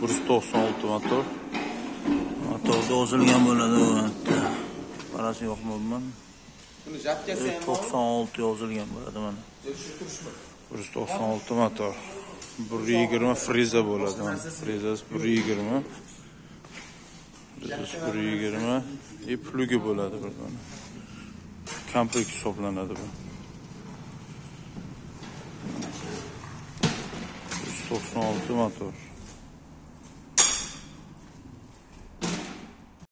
196 motor. Motorda o'zilgan bo'ladi bu yerda. Parasi yo'qmi bundan? Buni jatkasi ham 96 yozilgan bo'ladi mana. 196 motor. 120 friza bo'ladi mana. Frizasi 120. Frizasi 120 и plugi bo'ladi burada. Komplekt hisoblanadi bu. 196 motor.